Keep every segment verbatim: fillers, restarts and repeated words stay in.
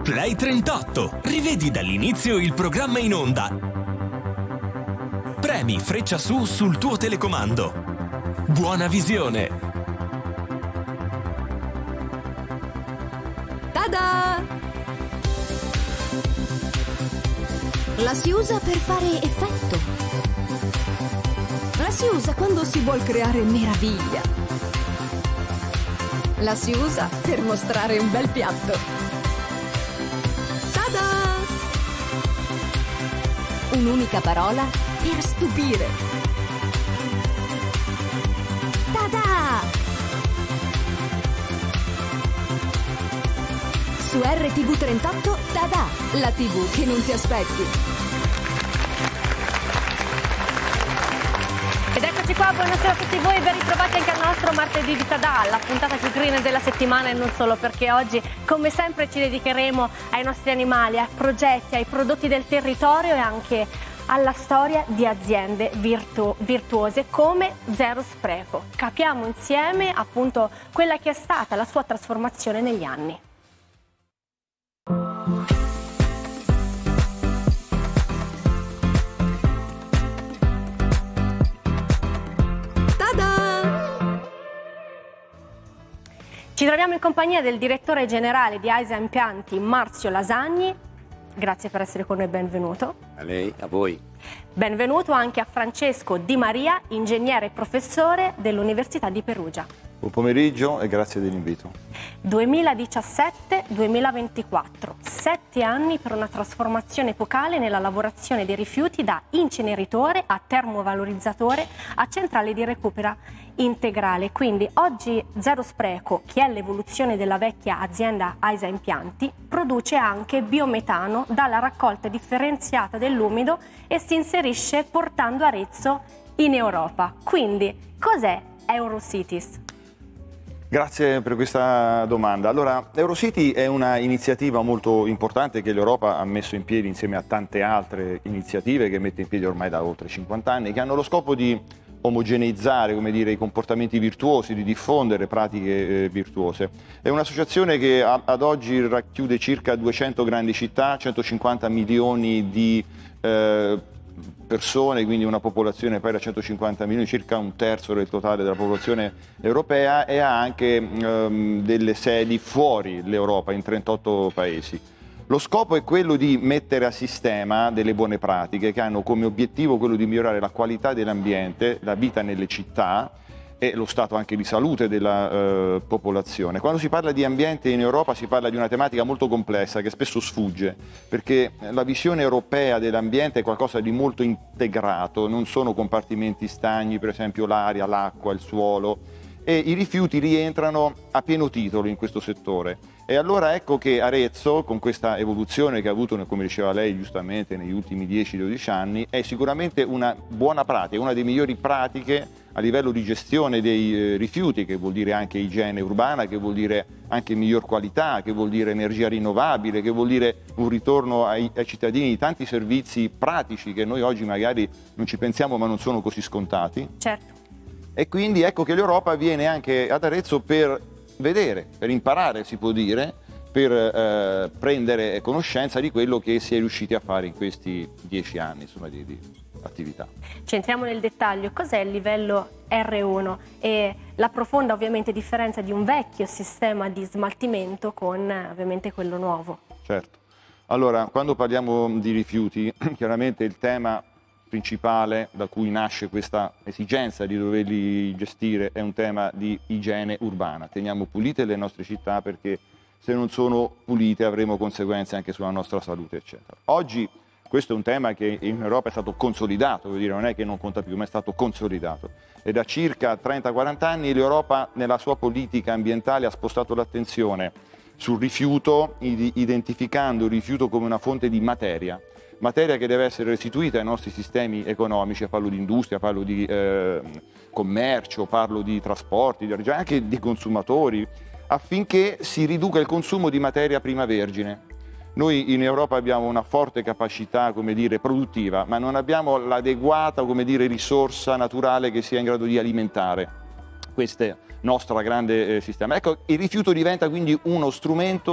Play trentotto. Rivedi dall'inizio il programma in onda. Premi freccia su sul tuo telecomando. Buona visione. Tada! La si usa per fare effetto. La si usa quando si vuol creare meraviglia. La si usa per mostrare un bel piatto. Un'unica parola per stupire. Tada! Su R T V trentotto, tada! La tivù che non ti aspetti. Ed eccoci qua, buonasera a tutti voi, ben ritrovati anche al nostro martedì di Tada, la puntata più green della settimana, e non solo, perché oggi come sempre ci dedicheremo ai nostri animali, ai progetti, ai prodotti del territorio e anche alla storia di aziende virtu virtuose come Zero Spreco. Capiamo insieme appunto quella che è stata la sua trasformazione negli anni. Ci troviamo in compagnia del direttore generale di AISA Impianti, Marzio Lasagni. Grazie per essere con noi, benvenuto. A lei, a voi. Benvenuto anche a Francesco Di Maria, ingegnere e professore dell'Università di Perugia. Buon pomeriggio e grazie dell'invito. duemiladiciassette duemilaventiquattro, sette anni per una trasformazione epocale nella lavorazione dei rifiuti da inceneritore a termovalorizzatore a centrale di recupero integrale. Quindi oggi Zero Spreco, che è l'evoluzione della vecchia azienda AISA Impianti, produce anche biometano dalla raccolta differenziata dell'umido e si inserisce portando Arezzo in Europa. Quindi cos'è Eurocities? Grazie per questa domanda. Allora, Eurocity è una iniziativa molto importante che l'Europa ha messo in piedi insieme a tante altre iniziative che mette in piedi ormai da oltre cinquanta anni, che hanno lo scopo di omogeneizzare, come dire, i comportamenti virtuosi, di diffondere pratiche eh, virtuose. È un'associazione che a, ad oggi racchiude circa duecento grandi città, centocinquanta milioni di eh, persone, quindi una popolazione pari a centocinquanta milioni, circa un terzo del totale della popolazione europea, e ha anche ehm, delle sedi fuori l'Europa, in trentotto paesi. Lo scopo è quello di mettere a sistema delle buone pratiche che hanno come obiettivo quello di migliorare la qualità dell'ambiente, la vita nelle città e lo stato anche di salute della eh, popolazione. Quando si parla di ambiente in Europa si parla di una tematica molto complessa che spesso sfugge, perché la visione europea dell'ambiente è qualcosa di molto integrato, non sono compartimenti stagni, per esempio l'aria, l'acqua, il suolo, e i rifiuti rientrano a pieno titolo in questo settore. E allora ecco che Arezzo, con questa evoluzione che ha avuto, come diceva lei giustamente, negli ultimi dieci dodici anni, è sicuramente una buona pratica, una delle migliori pratiche a livello di gestione dei eh, rifiuti, che vuol dire anche igiene urbana, che vuol dire anche miglior qualità, che vuol dire energia rinnovabile, che vuol dire un ritorno ai, ai cittadini di tanti servizi pratici che noi oggi magari non ci pensiamo ma non sono così scontati. Certo. E quindi ecco che l'Europa viene anche ad Arezzo per vedere, per imparare, si può dire, per eh, prendere conoscenza di quello che si è riusciti a fare in questi dieci anni, insomma, di, di attività. Ci entriamo nel dettaglio. Cos'è il livello R uno e la profonda ovviamente differenza di un vecchio sistema di smaltimento con ovviamente quello nuovo? Certo. Allora, quando parliamo di rifiuti, chiaramente il tema principale da cui nasce questa esigenza di doverli gestire è un tema di igiene urbana. Teniamo pulite le nostre città, perché se non sono pulite avremo conseguenze anche sulla nostra salute, eccetera. Oggi questo è un tema che in Europa è stato consolidato, vuol dire non è che non conta più, ma è stato consolidato. E da circa trenta quaranta anni l'Europa nella sua politica ambientale ha spostato l'attenzione sul rifiuto, identificando il rifiuto come una fonte di materia. Materia che deve essere restituita ai nostri sistemi economici, parlo di industria, parlo di eh, commercio, parlo di trasporti, di, anche di consumatori, affinché si riduca il consumo di materia prima vergine. Noi in Europa abbiamo una forte capacità, come dire, produttiva, ma non abbiamo l'adeguata, come dire, risorsa naturale che sia in grado di alimentare questo nostro grande eh, sistema. Ecco, il rifiuto diventa quindi uno strumento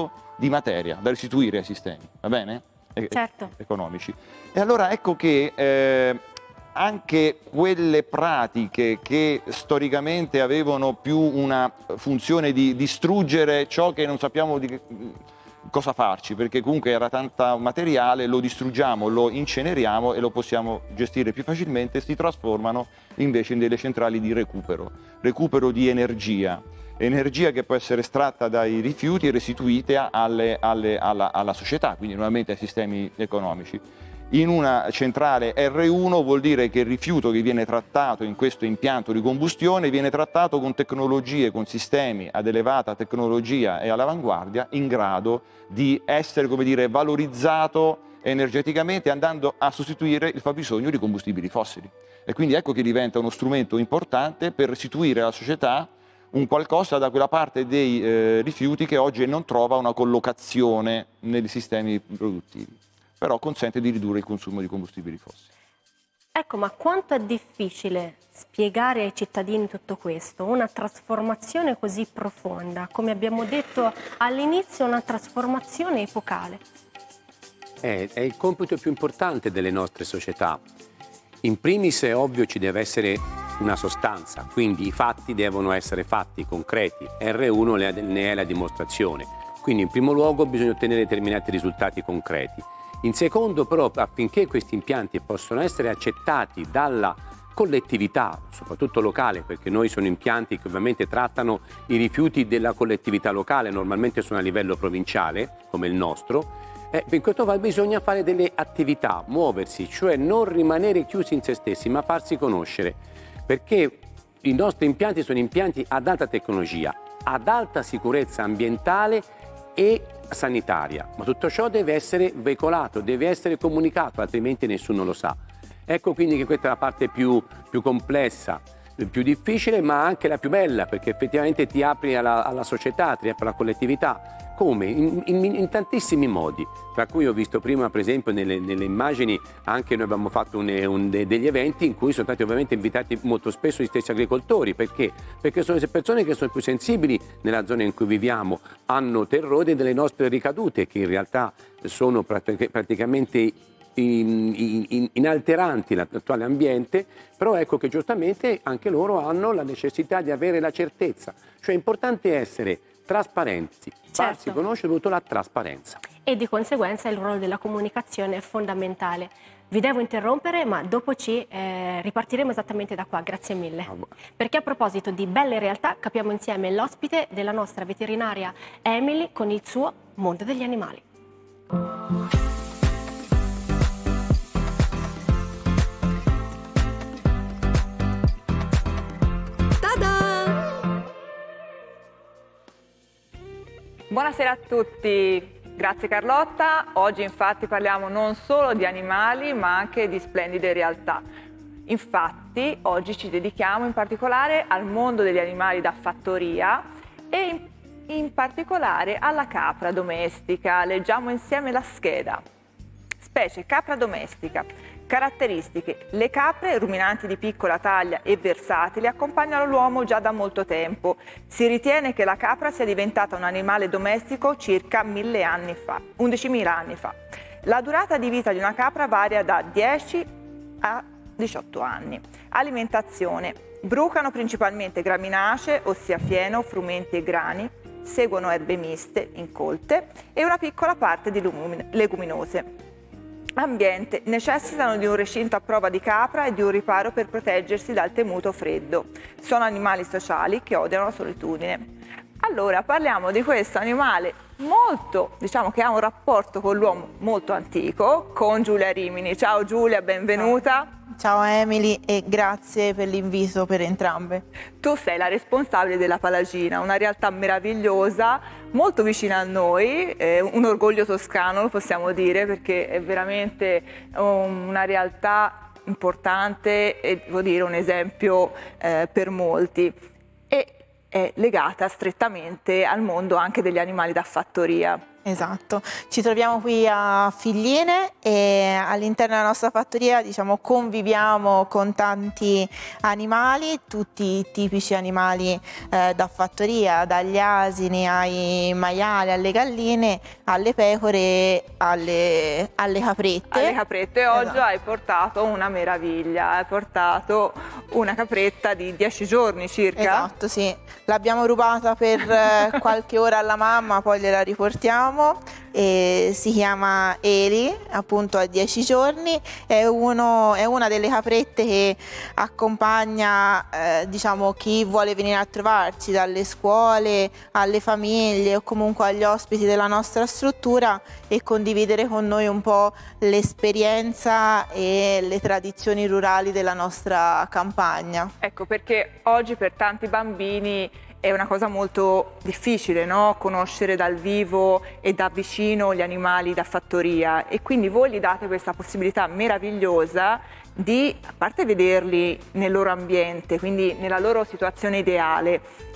di materia da restituire ai sistemi, va bene? E certo. Economici. E allora ecco che eh, anche quelle pratiche che storicamente avevano più una funzione di distruggere ciò che non sappiamo di cosa farci, perché comunque era tanto materiale, lo distruggiamo, lo inceneriamo e lo possiamo gestire più facilmente, si trasformano invece in delle centrali di recupero, recupero di energia, energia che può essere estratta dai rifiuti e restituita alle, alle, alla, alla società, quindi nuovamente ai sistemi economici. In una centrale erre uno vuol dire che il rifiuto che viene trattato in questo impianto di combustione viene trattato con tecnologie, con sistemi ad elevata tecnologia e all'avanguardia in grado di essere, come dire, valorizzato energeticamente andando a sostituire il fabbisogno di combustibili fossili. E quindi ecco che diventa uno strumento importante per restituire alla società un qualcosa da quella parte dei eh, rifiuti che oggi non trova una collocazione nei sistemi produttivi, però consente di ridurre il consumo di combustibili fossili. Ecco, ma quanto è difficile spiegare ai cittadini tutto questo? Una trasformazione così profonda, come abbiamo detto all'inizio, una trasformazione epocale. È, è il compito più importante delle nostre società. In primis è ovvio ci deve essere una sostanza, quindi i fatti devono essere fatti, concreti. erre uno ne è la dimostrazione. Quindi in primo luogo bisogna ottenere determinati risultati concreti. In secondo però, affinché questi impianti possano essere accettati dalla collettività, soprattutto locale, perché noi sono impianti che ovviamente trattano i rifiuti della collettività locale, normalmente sono a livello provinciale, come il nostro, eh, in questo caso bisogna fare delle attività, muoversi, cioè non rimanere chiusi in se stessi, ma farsi conoscere, perché i nostri impianti sono impianti ad alta tecnologia, ad alta sicurezza ambientale e sanitaria, ma tutto ciò deve essere veicolato, deve essere comunicato, altrimenti nessuno lo sa. Ecco quindi che questa è la parte più, più complessa, più difficile, ma anche la più bella, perché effettivamente ti apri alla, alla società, ti apri alla collettività. Come? In, in, in tantissimi modi, tra cui ho visto prima per esempio nelle, nelle immagini, anche noi abbiamo fatto un, un, degli eventi in cui sono stati ovviamente invitati molto spesso gli stessi agricoltori. Perché? Perché sono le persone che sono più sensibili nella zona in cui viviamo, hanno terrore delle nostre ricadute, che in realtà sono pratic- praticamente In, in, inalteranti l'attuale ambiente, però ecco che giustamente anche loro hanno la necessità di avere la certezza, cioè è importante essere trasparenti, certo. farsi conoscere tutto la trasparenza. E di conseguenza il ruolo della comunicazione è fondamentale. Vi devo interrompere, ma dopo ci eh, ripartiremo esattamente da qua, grazie mille. Perché a proposito di belle realtà, capiamo insieme l'ospite della nostra veterinaria Emily con il suo Mondo degli Animali. Buonasera a tutti, grazie Carlotta. Oggi infatti parliamo non solo di animali ma anche di splendide realtà. Infatti oggi ci dedichiamo in particolare al mondo degli animali da fattoria e in, in particolare alla capra domestica. Leggiamo insieme la scheda. Specie capra domestica. Caratteristiche. Le capre, ruminanti di piccola taglia e versatili, accompagnano l'uomo già da molto tempo. Si ritiene che la capra sia diventata un animale domestico circa mille anni fa, undicimila anni fa. La durata di vita di una capra varia da dieci a diciotto anni. Alimentazione. Brucano principalmente graminacee, ossia fieno, frumenti e grani, seguono erbe miste, incolte e una piccola parte di leguminose. Ambiente. Necessitano di un recinto a prova di capra e di un riparo per proteggersi dal temuto freddo. Sono animali sociali che odiano la solitudine. Allora, parliamo di questo animale molto, diciamo che ha un rapporto con l'uomo molto antico, con Giulia Rimini. Ciao Giulia, benvenuta. Ciao Emily e grazie per l'invito per entrambe. Tu sei la responsabile della Palagina, una realtà meravigliosa, molto vicina a noi, eh, un orgoglio toscano lo possiamo dire, perché è veramente um, una realtà importante e devo dire un esempio eh, per molti. E è legata strettamente al mondo anche degli animali da fattoria. Esatto, ci troviamo qui a Figline e all'interno della nostra fattoria, diciamo, conviviamo con tanti animali, tutti i tipici animali eh, da fattoria, dagli asini ai maiali, alle galline, alle pecore, alle, alle caprette. Alle caprette, oggi Esatto. hai portato una meraviglia, hai portato una capretta di dieci giorni circa. Esatto, sì, l'abbiamo rubata per eh, qualche ora alla mamma, poi gliela riportiamo. E si chiama Eli, appunto a dieci giorni, è, uno, è una delle caprette che accompagna eh, diciamo, chi vuole venire a trovarci, dalle scuole alle famiglie o comunque agli ospiti della nostra struttura, e condividere con noi un po' l'esperienza e le tradizioni rurali della nostra campagna. Ecco, perché oggi per tanti bambini è una cosa molto difficile, no? Conoscere dal vivo e da vicino gli animali da fattoria, e quindi voi gli date questa possibilità meravigliosa di, a parte vederli nel loro ambiente, quindi nella loro situazione ideale,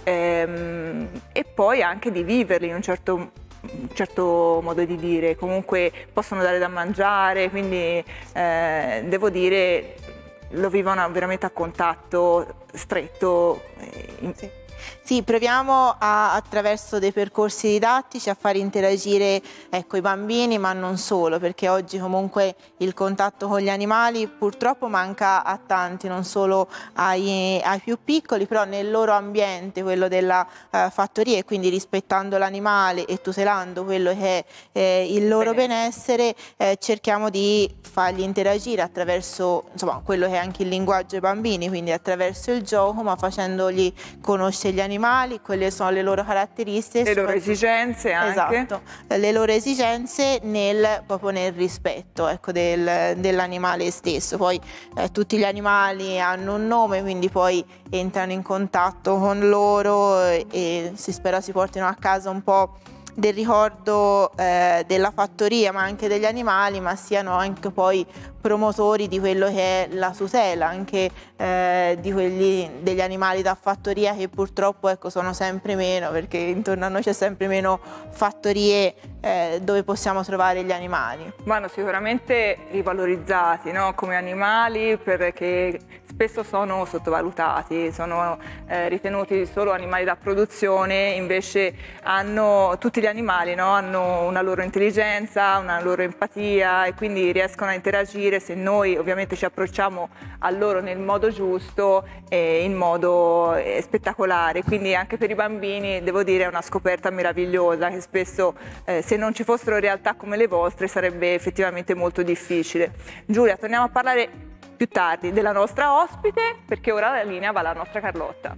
ehm, e poi anche di viverli in un certo, un certo modo di dire. Comunque possono dare da mangiare, quindi eh, devo dire lo vivono veramente a contatto stretto. Eh, Sì. Sì, proviamo a, attraverso dei percorsi didattici a far interagire, ecco, i bambini, ma non solo, perché oggi comunque il contatto con gli animali purtroppo manca a tanti, non solo ai, ai più piccoli, però nel loro ambiente, quello della uh, fattoria, e quindi rispettando l'animale e tutelando quello che è eh, il loro benessere, eh, cerchiamo di fargli interagire attraverso, insomma, quello che è anche il linguaggio ai bambini, quindi attraverso il gioco, ma facendogli conoscere gli animali, quelle sono le loro caratteristiche, le loro esigenze anche. Esatto, le loro esigenze nel, proprio nel rispetto, ecco, del, dell'animale stesso. Poi eh, tutti gli animali hanno un nome, quindi poi entrano in contatto con loro e, e si spera si portino a casa un po' del ricordo eh, della fattoria, ma anche degli animali, ma siano anche poi promotori di quello che è la tutela anche eh, di quelli degli animali da fattoria, che purtroppo, ecco, sono sempre meno, perché intorno a noi c'è sempre meno fattorie eh, dove possiamo trovare gli animali. Vanno sicuramente rivalorizzati, no? Come animali, perché spesso sono sottovalutati, sono eh, ritenuti solo animali da produzione, invece hanno, tutti gli animali, no? Hanno una loro intelligenza, una loro empatia, e quindi riescono a interagire se noi ovviamente ci approcciamo a loro nel modo giusto e in modo eh, spettacolare. Quindi anche per i bambini, devo dire, è una scoperta meravigliosa, che spesso eh, se non ci fossero realtà come le vostre sarebbe effettivamente molto difficile. Giulia, torniamo a parlare più tardi della nostra ospite, perché ora la linea va alla nostra Carlotta.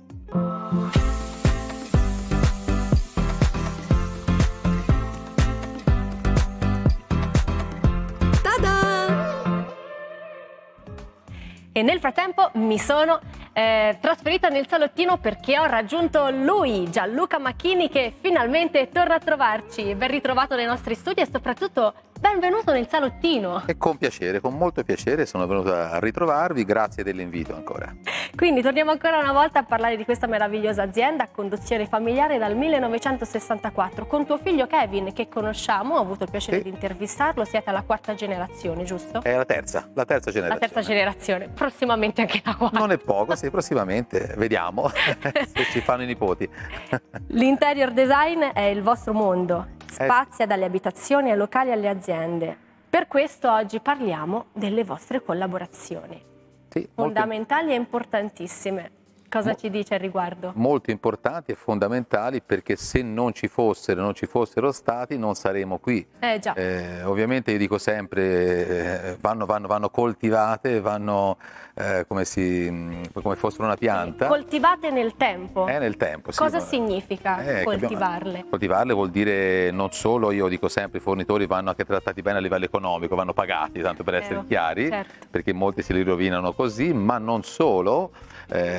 E nel frattempo mi sono eh, trasferita nel salottino, perché ho raggiunto lui, Gianluca Macchini, che finalmente torna a trovarci. Ben ritrovato nei nostri studi e soprattutto benvenuto nel salottino. E con piacere, con molto piacere sono venuta a ritrovarvi, grazie dell'invito ancora. Quindi torniamo ancora una volta a parlare di questa meravigliosa azienda a conduzione familiare dal millenovecentosessantaquattro, con tuo figlio Kevin, che conosciamo, ho avuto il piacere Sì. di intervistarlo. Siete alla quarta generazione, giusto? È la terza, la terza La generazione. terza generazione, prossimamente anche la quarta. Non è poco, sì, prossimamente, vediamo se ci fanno i nipoti. L'interior design è il vostro mondo, spazia dalle abitazioni ai locali alle aziende. Per questo oggi parliamo delle vostre collaborazioni, Sì, molto, fondamentali e importantissime. Cosa ci dice al riguardo? molto importanti e fondamentali, perché se non ci fossero, non ci fossero stati, non saremo qui. Eh già. Eh, ovviamente io dico sempre, eh, vanno, vanno, vanno coltivate, vanno eh, come, si, come fossero una pianta. Coltivate nel tempo. È nel tempo, sì. Cosa significa Eh, coltivarle? abbiamo- coltivarle vuol dire non solo, io dico sempre, i fornitori vanno anche trattati bene a livello economico, vanno pagati, tanto per essere Vero, chiari, certo. perché molti se li rovinano così, ma non solo, eh,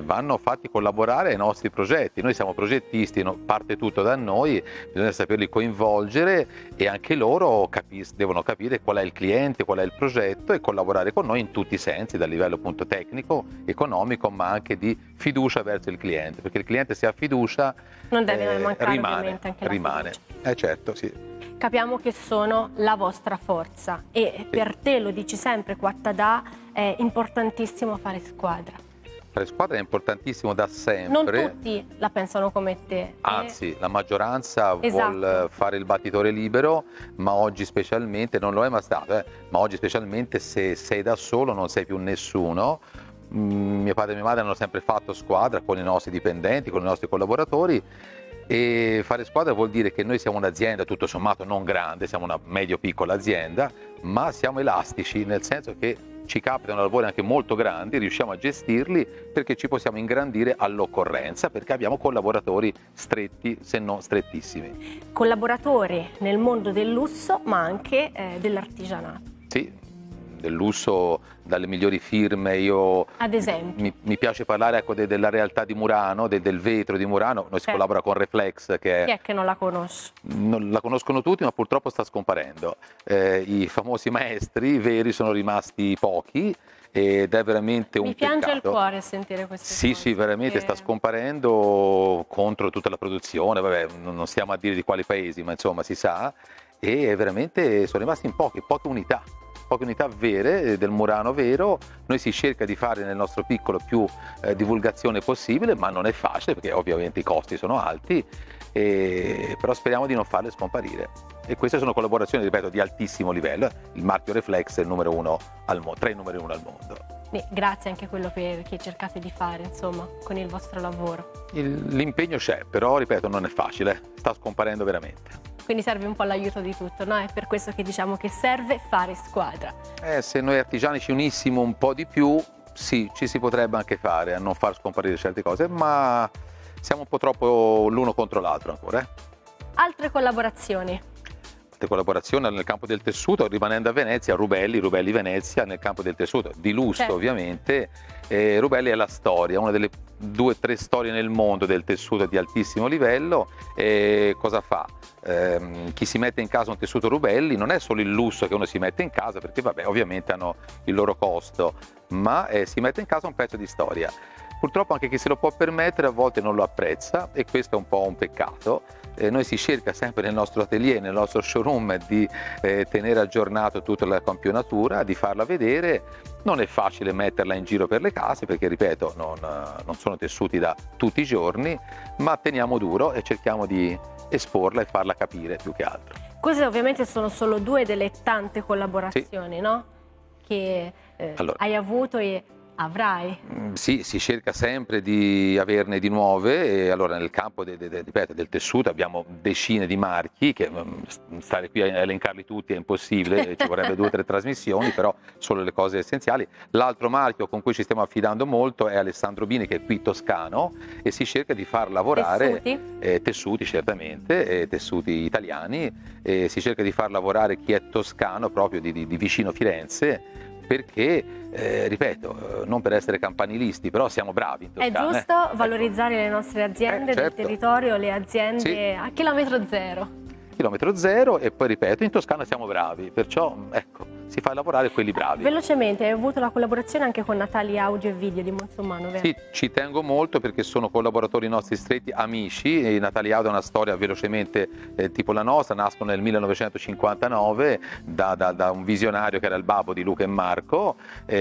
vanno fatti collaborare ai nostri progetti. Noi siamo progettisti, no? Parte tutto da noi, bisogna saperli coinvolgere e anche loro capis- devono capire qual è il cliente, qual è il progetto e collaborare con noi in tutti i sensi, dal livello appunto tecnico, economico, ma anche di fiducia verso il cliente, perché il cliente se ha fiducia non deve eh, mancare rimane, ovviamente anche la rimane. fiducia. Eh certo, sì. Capiamo che sono la vostra forza e sì. Per te, lo dici sempre qua a Tadà, è importantissimo fare squadra. Fare squadra è importantissimo da sempre. Non tutti la pensano come te. Anzi, la maggioranza esatto. vuol fare il battitore libero, ma oggi specialmente, non lo è mai stato, eh, ma oggi specialmente se sei da solo non sei più nessuno. Mm, mio padre e mia madre hanno sempre fatto squadra con i nostri dipendenti, con i nostri collaboratori. E fare squadra vuol dire che noi siamo un'azienda tutto sommato non grande, siamo una medio-piccola azienda, ma siamo elastici, nel senso che ci capitano lavori anche molto grandi, riusciamo a gestirli perché ci possiamo ingrandire all'occorrenza, perché abbiamo collaboratori stretti, se non strettissimi. Collaboratori nel mondo del lusso, ma anche eh, dell'artigianato. Sì. Del lusso, dalle migliori firme. Io ad esempio mi, mi piace parlare ecco, de, della realtà di Murano, de, del vetro di Murano. Noi si certo. collabora con Reflex, che chi è che non la conosce? Non, la conoscono tutti, ma purtroppo sta scomparendo. Eh, I famosi maestri veri sono rimasti pochi ed è veramente un mi piange peccato. Il cuore a sentire queste sì, cose. Sì, veramente perché... sta scomparendo contro tutta la produzione. Vabbè, non stiamo a dire di quali paesi, ma insomma si sa. E veramente sono rimasti in pochi, poche unità. poche unità vere del Murano vero. Noi si cerca di fare nel nostro piccolo più eh, divulgazione possibile, ma non è facile perché ovviamente i costi sono alti, e... però speriamo di non farle scomparire. E queste sono collaborazioni, ripeto, di altissimo livello. Il marchio Reflex è il numero uno al mondo, tra i numeri uno al mondo. Beh, grazie anche a quello che, che cercate di fare, insomma, con il vostro lavoro. Il, l'impegno c'è, però ripeto, non è facile, sta scomparendo veramente. Quindi serve un po' l'aiuto di tutto, no? È per questo che diciamo che serve fare squadra. Eh, se noi artigiani ci unissimo un po' di più, sì, ci si potrebbe anche fare a non far scomparire certe cose, ma siamo un po' troppo l'uno contro l'altro ancora. Eh? Altre collaborazioni? Altre collaborazioni nel campo del tessuto, rimanendo a Venezia, Rubelli, Rubelli Venezia, nel campo del tessuto, di lusso certo. Ovviamente. Eh, Rubelli è la storia, una delle due o tre storie nel mondo del tessuto di altissimo livello. E cosa fa? Eh, chi si mette in casa un tessuto Rubelli non è solo il lusso che uno si mette in casa, perché vabbè ovviamente hanno il loro costo, ma eh, si mette in casa un pezzo di storia. Purtroppo anche chi se lo può permettere a volte non lo apprezza e questo è un po' un peccato. Eh, noi si cerca sempre nel nostro atelier, nel nostro showroom di eh, tenere aggiornato tutta la campionatura, di farla vedere. Non è facile metterla in giro per le case perché, ripeto, non, non sono tessuti da tutti i giorni, ma teniamo duro e cerchiamo di esporla e farla capire più che altro. Queste ovviamente sono solo due delle tante collaborazioni, sì. no? Che eh, allora. hai avuto e avrai. Sì, si cerca sempre di averne di nuove e allora nel campo de, de, de, ripeto, del tessuto abbiamo decine di marchi che stare qui a elencarli tutti è impossibile, ci vorrebbe due o tre trasmissioni, però solo le cose essenziali. L'altro marchio con cui ci stiamo affidando molto è Alessandro Bini, che è qui toscano, e si cerca di far lavorare tessuti, eh, tessuti certamente, eh, tessuti italiani, e si cerca di far lavorare chi è toscano proprio di, di, di vicino Firenze, perché, eh, ripeto, non per essere campanilisti, però siamo bravi in Toscana. È giusto eh? valorizzare ecco. le nostre aziende eh, certo. del territorio, le aziende sì. a chilometro zero. Chilometro zero e poi ripeto, in Toscana siamo bravi, perciò ecco, si fa lavorare quelli bravi. Velocemente, hai avuto la collaborazione anche con Natali Audio e Video di Monsummano, vero? Sì, ci tengo molto perché sono collaboratori nostri stretti, amici. E Natali Audio è una storia velocemente eh, tipo la nostra, nascono nel millenovecentocinquantanove da, da, da un visionario che era il babbo di Luca e Marco,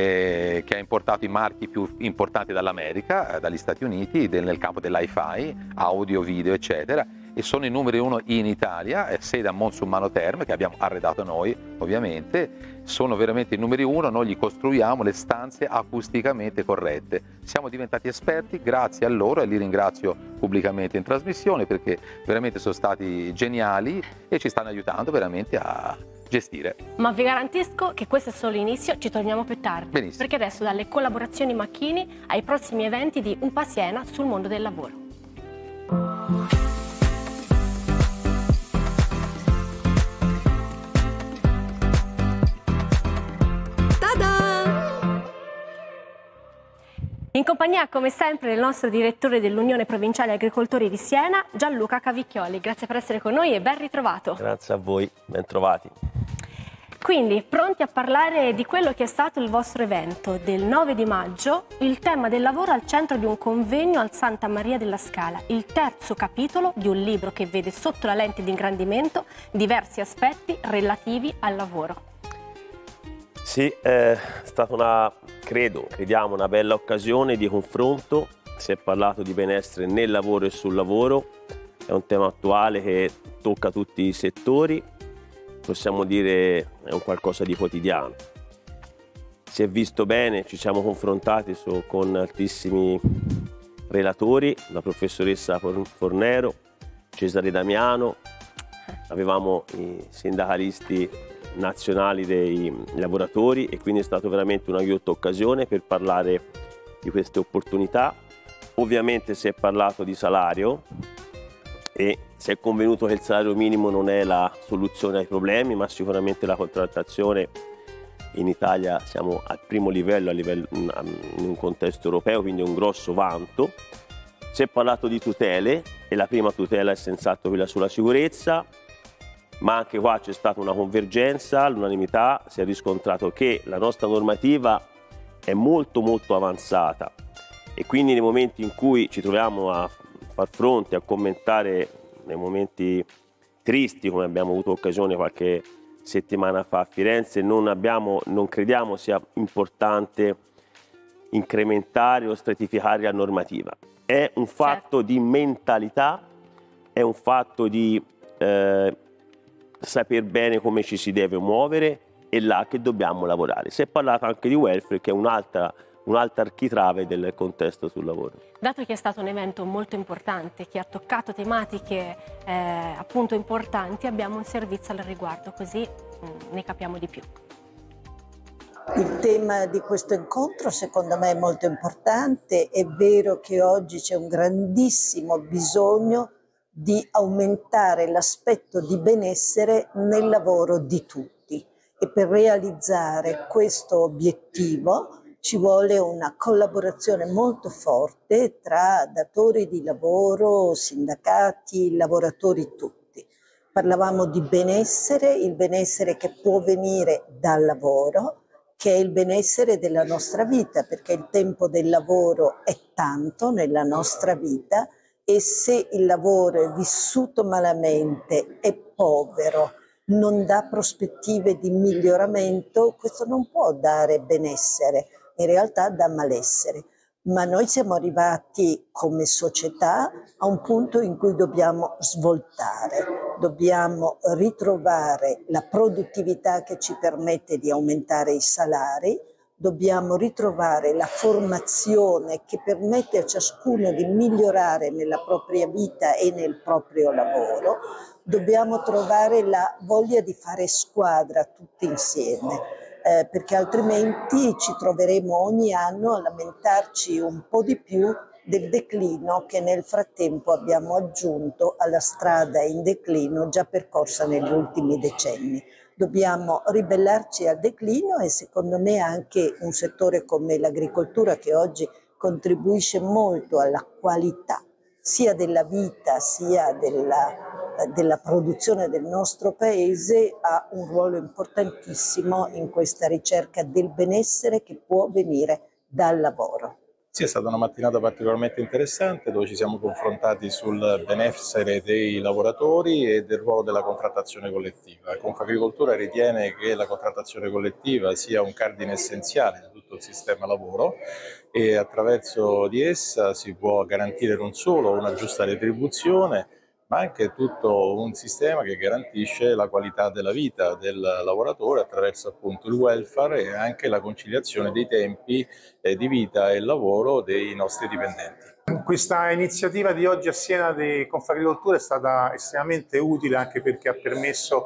eh, che ha importato i marchi più importanti dall'America, eh, dagli Stati Uniti, del, nel campo dell'hi-fi, audio, video, eccetera. E sono i numeri uno in Italia, è sede a Monsummano Terme, che abbiamo arredato noi ovviamente, sono veramente i numeri uno, noi gli costruiamo le stanze acusticamente corrette. Siamo diventati esperti grazie a loro e li ringrazio pubblicamente in trasmissione perché veramente sono stati geniali e ci stanno aiutando veramente a gestire. Ma vi garantisco che questo è solo l'inizio, ci torniamo più tardi. Benissimo. Perché adesso dalle collaborazioni Macchini ai prossimi eventi di U P A Siena sul mondo del lavoro. In compagnia, come sempre, del nostro direttore dell'Unione Provinciale Agricoltori di Siena, Gianluca Cavicchioli. Grazie per essere con noi e ben ritrovato. Grazie a voi, ben trovati. Quindi, pronti a parlare di quello che è stato il vostro evento del nove di maggio, il tema del lavoro al centro di un convegno al Santa Maria della Scala, il terzo capitolo di un libro che vede sotto la lente di ingrandimento diversi aspetti relativi al lavoro. Sì, è stata una, credo, crediamo, una bella occasione di confronto. Si è parlato di benessere nel lavoro e sul lavoro, è un tema attuale che tocca tutti i settori. Possiamo dire è un qualcosa di quotidiano. Si è visto bene, ci siamo confrontati su, con altissimi relatori, la professoressa Fornero, Cesare Damiano, avevamo i sindacalisti nazionali dei lavoratori e quindi è stata veramente una ghiotta occasione per parlare di queste opportunità. Ovviamente si è parlato di salario e si è convenuto che il salario minimo non è la soluzione ai problemi, ma sicuramente la contrattazione in Italia siamo al primo livello, a livello in un contesto europeo, quindi è un grosso vanto. Si è parlato di tutele e la prima tutela è senz'altro quella sulla sicurezza, ma anche qua c'è stata una convergenza, all'unanimità si è riscontrato che la nostra normativa è molto molto avanzata e quindi nei momenti in cui ci troviamo a far fronte, a commentare nei momenti tristi come abbiamo avuto occasione qualche settimana fa a Firenze, non, abbiamo, non crediamo sia importante incrementare o stratificare la normativa. È un fatto certo. di mentalità, è un fatto di eh, saper bene come ci si deve muovere e là che dobbiamo lavorare. Si è parlato anche di welfare, che è un'altra un'altra architrave del contesto sul lavoro. Dato che è stato un evento molto importante, che ha toccato tematiche eh, appunto importanti, abbiamo un servizio al riguardo, così mh, ne capiamo di più. Il tema di questo incontro secondo me è molto importante, è vero che oggi c'è un grandissimo bisogno di aumentare l'aspetto di benessere nel lavoro di tutti e per realizzare questo obiettivo ci vuole una collaborazione molto forte tra datori di lavoro, sindacati, lavoratori tutti. Parlavamo di benessere, il benessere che può venire dal lavoro, che è il benessere della nostra vita, perché il tempo del lavoro è tanto nella nostra vita e se il lavoro è vissuto malamente, è povero, non dà prospettive di miglioramento, questo non può dare benessere. In realtà dà malessere, ma noi siamo arrivati come società a un punto in cui dobbiamo svoltare, dobbiamo ritrovare la produttività che ci permette di aumentare i salari, dobbiamo ritrovare la formazione che permette a ciascuno di migliorare nella propria vita e nel proprio lavoro, dobbiamo trovare la voglia di fare squadra tutti insieme. Eh, perché altrimenti ci troveremo ogni anno a lamentarci un po' di più del declino che nel frattempo abbiamo aggiunto alla strada in declino già percorsa negli ultimi decenni. Dobbiamo ribellarci al declino e secondo me anche un settore come l'agricoltura, che oggi contribuisce molto alla qualità sia della vita sia della della produzione del nostro paese, ha un ruolo importantissimo in questa ricerca del benessere che può venire dal lavoro. Sì, è stata una mattinata particolarmente interessante dove ci siamo confrontati sul benessere dei lavoratori e del ruolo della contrattazione collettiva. Confagricoltura ritiene che la contrattazione collettiva sia un cardine essenziale di tutto il sistema lavoro e attraverso di essa si può garantire non solo una giusta retribuzione, ma anche tutto un sistema che garantisce la qualità della vita del lavoratore attraverso appunto il welfare e anche la conciliazione dei tempi di vita e lavoro dei nostri dipendenti. Questa iniziativa di oggi a Siena di Confagricoltura è stata estremamente utile anche perché ha permesso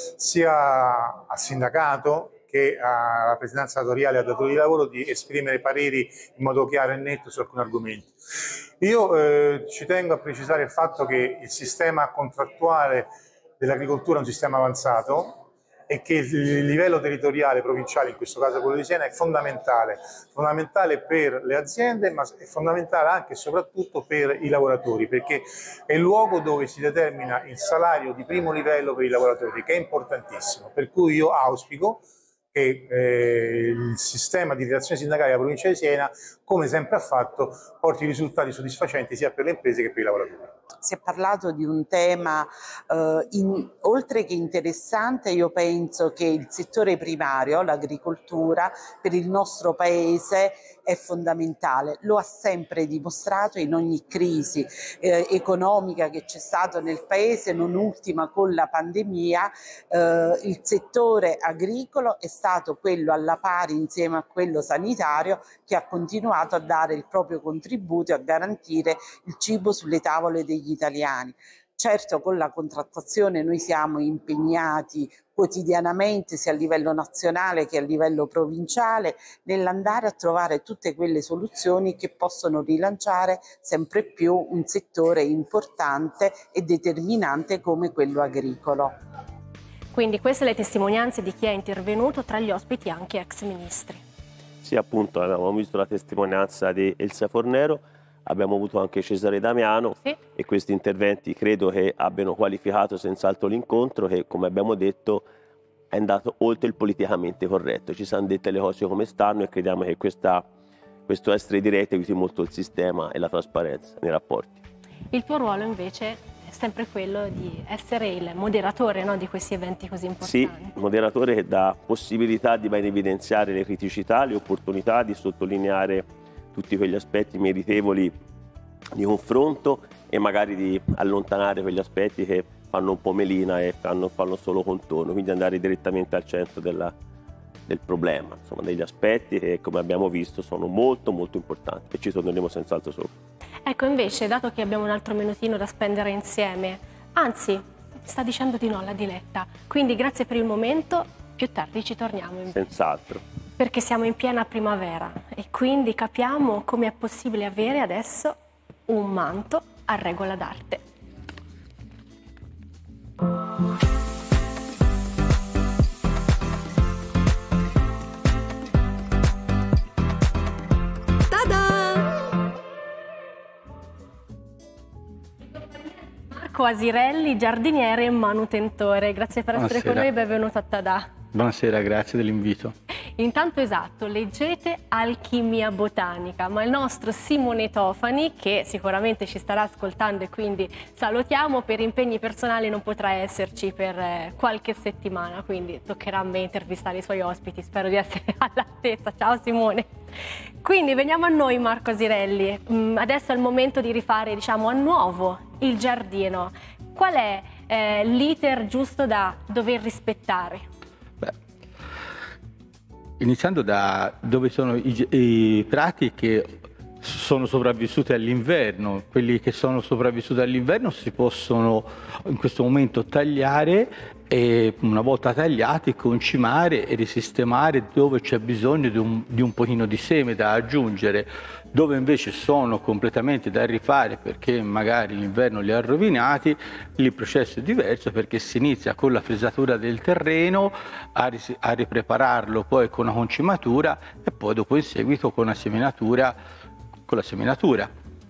sia al sindacato che alla rappresentanza datoriale e ai datori di lavoro di esprimere pareri in modo chiaro e netto su alcuni argomenti. Io eh, ci tengo a precisare il fatto che il sistema contrattuale dell'agricoltura è un sistema avanzato e che il livello territoriale provinciale, in questo caso quello di Siena, è fondamentale, fondamentale per le aziende, ma è fondamentale anche e soprattutto per i lavoratori, perché è il luogo dove si determina il salario di primo livello per i lavoratori, che è importantissimo, per cui io auspico che eh, il sistema di relazioni sindacali della provincia di Siena, come sempre ha fatto, porti risultati soddisfacenti sia per le imprese che per i lavoratori. Si è parlato di un tema eh, in, oltre che interessante. Io penso che il settore primario, l'agricoltura, per il nostro paese è fondamentale, lo ha sempre dimostrato in ogni crisi eh, economica che c'è stata nel paese, non ultima con la pandemia. Eh, il settore agricolo è stato quello alla pari insieme a quello sanitario che ha continuato a dare il proprio contributo e a garantire il cibo sulle tavole degli italiani. Certo, con la contrattazione noi siamo impegnati quotidianamente, sia a livello nazionale che a livello provinciale, nell'andare a trovare tutte quelle soluzioni che possono rilanciare sempre più un settore importante e determinante come quello agricolo. Quindi queste le testimonianze di chi è intervenuto, tra gli ospiti anche ex ministri. Sì, appunto, abbiamo visto la testimonianza di Elsa Fornero, abbiamo avuto anche Cesare Damiano, sì, e questi interventi credo che abbiano qualificato senz'altro l'incontro, che come abbiamo detto è andato oltre il politicamente corretto. Ci sono dette le cose come stanno e crediamo che questa, questo essere diretti aiuti molto il sistema e la trasparenza nei rapporti. Il tuo ruolo invece è sempre quello di essere il moderatore, no, di questi eventi così importanti. Sì, moderatore che dà possibilità di ben evidenziare le criticità, le opportunità, di sottolineare tutti quegli aspetti meritevoli di confronto e magari di allontanare quegli aspetti che fanno un po' melina e fanno, fanno solo contorno, quindi andare direttamente al centro della, del problema, insomma degli aspetti che come abbiamo visto sono molto molto importanti e ci torneremo senz'altro sopra. Ecco, invece, dato che abbiamo un altro minutino da spendere insieme, anzi sta dicendo di no la Diletta, quindi grazie per il momento, più tardi ci torniamo invece. Senz'altro. Perché siamo in piena primavera e quindi capiamo come è possibile avere adesso un manto a regola d'arte. Marco Asirelli, giardiniere e manutentore. Grazie per essere Buonasera. con noi e benvenuto a Tadà. Buonasera, grazie dell'invito. Intanto, esatto, leggete Alchimia Botanica, ma il nostro Simone Tofani, che sicuramente ci starà ascoltando e quindi salutiamo, per impegni personali non potrà esserci per eh, qualche settimana, quindi toccherà a me intervistare i suoi ospiti, spero di essere all'altezza. Ciao Simone. Quindi veniamo a noi, Marco Asirelli. Mm, adesso è il momento di rifare, diciamo, a nuovo il giardino. Qual è eh, l'iter giusto da dover rispettare? Iniziando da dove sono i, i prati che sono sopravvissuti all'inverno, quelli che sono sopravvissuti all'inverno si possono in questo momento tagliare e una volta tagliati concimare e risistemare dove c'è bisogno di un, di un pochino di seme da aggiungere, dove invece sono completamente da rifare perché magari l'inverno li ha rovinati, il processo è diverso perché si inizia con la fresatura del terreno a, ris- a riprepararlo poi con una concimatura e poi dopo in seguito con la seminatura. Con la seminatura.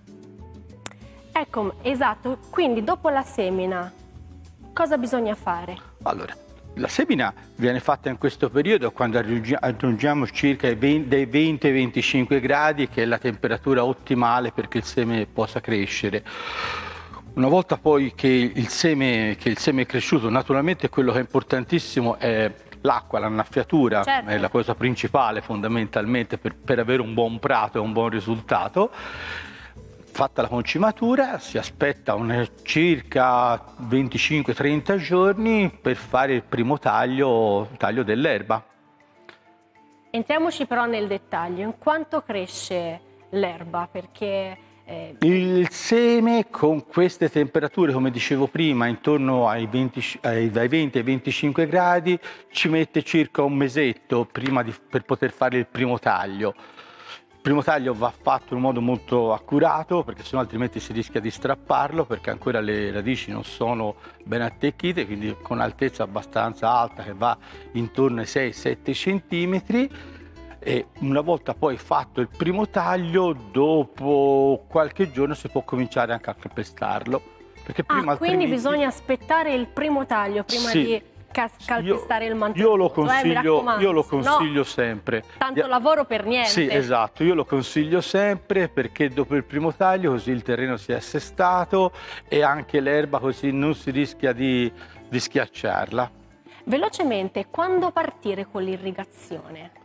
Ecco, esatto, quindi dopo la semina cosa bisogna fare? Allora, la semina viene fatta in questo periodo quando aggiungiamo circa dai venti ai venticinque gradi, che è la temperatura ottimale perché il seme possa crescere. Una volta poi che il seme, che il seme è cresciuto, naturalmente quello che è importantissimo è l'acqua, l'annaffiatura, certo, è la cosa principale fondamentalmente per, per avere un buon prato e un buon risultato. Fatta la concimatura si aspetta un, circa venticinque trenta giorni per fare il primo taglio, taglio dell'erba. Entriamoci però nel dettaglio, in quanto cresce l'erba? Perché Eh, il seme con queste temperature, come dicevo prima, intorno ai venti, ai, dai venti ai venticinque gradi, ci mette circa un mesetto prima di, per poter fare il primo taglio. primo taglio va fatto in un modo molto accurato, perché sennò altrimenti si rischia di strapparlo, perché ancora le radici non sono ben attecchite, quindi con altezza abbastanza alta che va intorno ai sei sette centimetri. E una volta poi fatto il primo taglio, dopo qualche giorno si può cominciare anche a calpestarlo. Perché prima ah, quindi altrimenti... bisogna aspettare il primo taglio prima sì. di calpestare il mantello. Io lo consiglio, eh, io lo consiglio no, sempre. Tanto lavoro per niente. Sì, esatto, io lo consiglio sempre perché dopo il primo taglio così il terreno si è assestato e anche l'erba così non si rischia di, di schiacciarla. Velocemente, quando partire con l'irrigazione?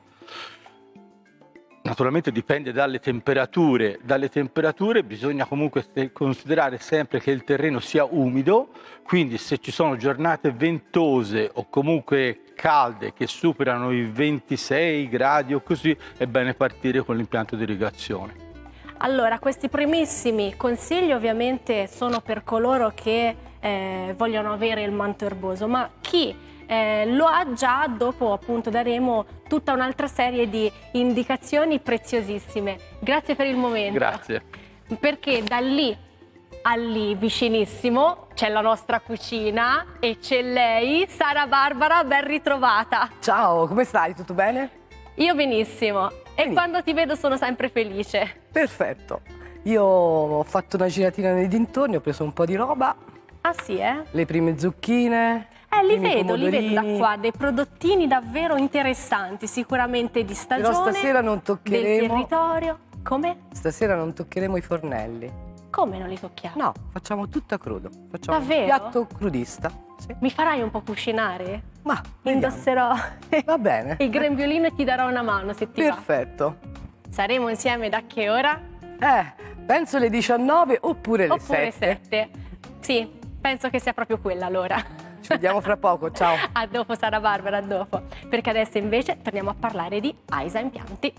Naturalmente dipende dalle temperature. Dalle temperature bisogna comunque considerare sempre che il terreno sia umido, quindi se ci sono giornate ventose o comunque calde che superano i ventisei gradi o così, è bene partire con l'impianto di irrigazione. Allora, questi primissimi consigli ovviamente sono per coloro che eh, vogliono avere il manto erboso, ma chi Eh, lo ha già, dopo appunto daremo tutta un'altra serie di indicazioni preziosissime. Grazie per il momento. Grazie. Perché da lì a lì vicinissimo c'è la nostra cucina e c'è lei, Sara Barbara, ben ritrovata. Ciao, come stai? Tutto bene? Io benissimo e Benissimo. Quando ti vedo sono sempre felice. Perfetto. Io ho fatto una giratina nei dintorni, ho preso un po' di roba. Ah sì, eh? Le prime zucchine. Eh, li vedo, li vedo da qua, dei prodottini davvero interessanti, sicuramente di stagione, però stasera non toccheremo, del territorio. Come? Stasera non toccheremo i fornelli. Come non li tocchiamo? No, facciamo tutto a crudo. Facciamo davvero? Un piatto crudista. Sì. Mi farai un po' cucinare? Ma indosserò va bene. il grembiulino e ti darò una mano se ti Perfetto. va. Saremo insieme da che ora? Eh, penso le diciannove oppure le oppure sette. sette. Sì, penso che sia proprio quella l'ora. Ci vediamo fra poco, ciao. A dopo Sara Barbara, a dopo. Perché adesso invece torniamo a parlare di AISA Impianti.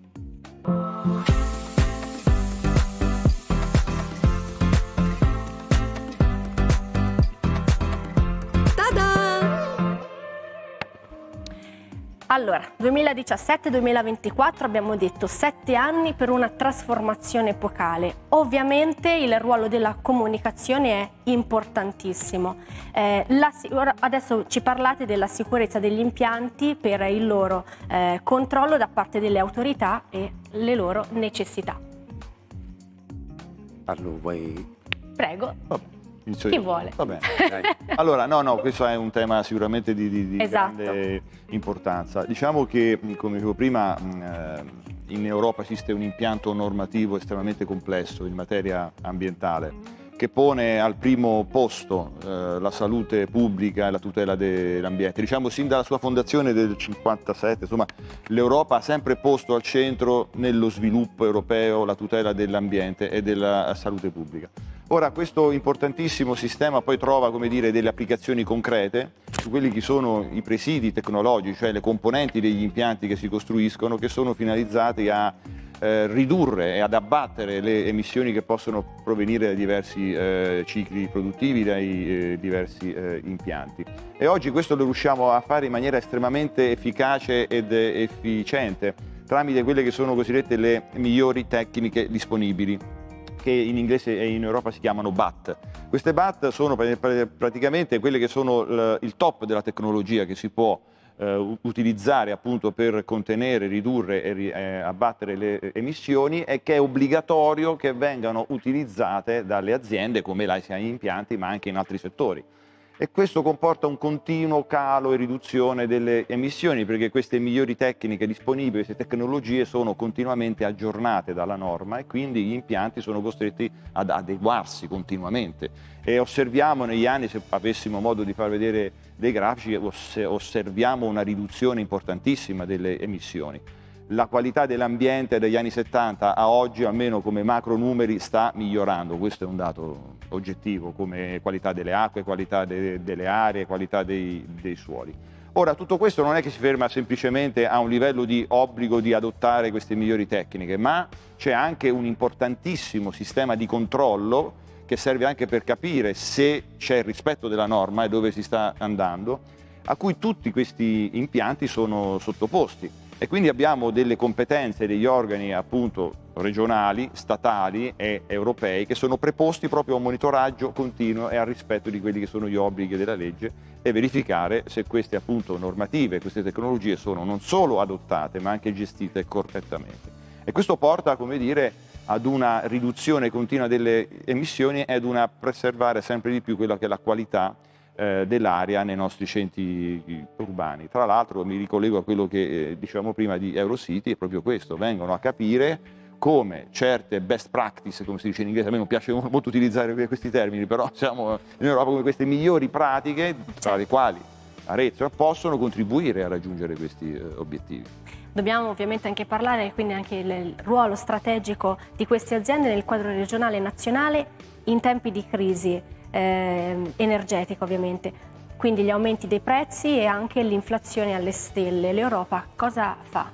Allora, duemiladiciassette duemilaventiquattro abbiamo detto sette anni per una trasformazione epocale. Ovviamente il ruolo della comunicazione è importantissimo. Eh, la, adesso ci parlate della sicurezza degli impianti per il loro eh, controllo da parte delle autorità e le loro necessità. Parlo, vuoi? Prego. Vabbè. Inizio Chi io. vuole? Va bene, dai. Allora, no, no, questo è un tema sicuramente di, di, di esatto. grande importanza. Diciamo che, come dicevo prima, in Europa esiste un impianto normativo estremamente complesso in materia ambientale, che pone al primo posto eh, la salute pubblica e la tutela dell'ambiente. Diciamo, sin dalla sua fondazione del cinquantasette, insomma, l'Europa ha sempre posto al centro nello sviluppo europeo la tutela dell'ambiente e della salute pubblica. Ora, questo importantissimo sistema poi trova, come dire, delle applicazioni concrete su quelli che sono i presidi tecnologici, cioè le componenti degli impianti che si costruiscono, che sono finalizzati a eh, ridurre e ad abbattere le emissioni che possono provenire da diversi eh, cicli produttivi, dai eh, diversi eh, impianti. E oggi questo lo riusciamo a fare in maniera estremamente efficace ed efficiente, tramite quelle che sono cosiddette le migliori tecniche disponibili, che in inglese e in Europa si chiamano B A T. Queste B A T sono praticamente quelle che sono il top della tecnologia che si può eh, utilizzare appunto per contenere, ridurre e eh, abbattere le emissioni, e che è obbligatorio che vengano utilizzate dalle aziende come l'AISA Impianti, ma anche in altri settori. E questo comporta un continuo calo e riduzione delle emissioni, perché queste migliori tecniche disponibili, queste tecnologie sono continuamente aggiornate dalla norma e quindi gli impianti sono costretti ad adeguarsi continuamente. E osserviamo negli anni, se avessimo modo di far vedere dei grafici, osserviamo una riduzione importantissima delle emissioni. La qualità dell'ambiente dagli anni settanta a oggi, almeno come macro numeri, sta migliorando. Questo è un dato oggettivo, come qualità delle acque, qualità de delle aree, qualità dei, dei suoli. Ora, tutto questo non è che si ferma semplicemente a un livello di obbligo di adottare queste migliori tecniche, ma c'è anche un importantissimo sistema di controllo che serve anche per capire se c'è il rispetto della norma e dove si sta andando, a cui tutti questi impianti sono sottoposti. E quindi abbiamo delle competenze degli organi appunto regionali, statali e europei che sono preposti proprio a un monitoraggio continuo e al rispetto di quelli che sono gli obblighi della legge e verificare se queste appunto normative, queste tecnologie sono non solo adottate ma anche gestite correttamente. E questo porta, come dire, ad una riduzione continua delle emissioni e ad una preservare sempre di più quella che è la qualità eh, dell'aria nei nostri centri urbani. Tra l'altro mi ricollego a quello che eh, dicevamo prima di Eurocity, è proprio questo, vengono a capire come certe best practice, come si dice in inglese, a me non piace molto utilizzare questi termini, però siamo in Europa come queste migliori pratiche, tra le quali Arezzo, possono contribuire a raggiungere questi eh, obiettivi. Dobbiamo ovviamente anche parlare quindi anche del ruolo strategico di queste aziende nel quadro regionale e nazionale in tempi di crisi eh, energetica ovviamente, quindi gli aumenti dei prezzi e anche l'inflazione alle stelle. L'Europa cosa fa?